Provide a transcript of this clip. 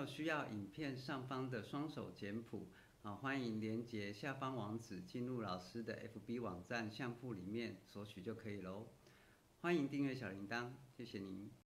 有需要影片上方的双手简谱，欢迎连结下方网址进入老师的 FB 网站相簿里面索取就可以喽。欢迎订阅小铃铛，谢谢您。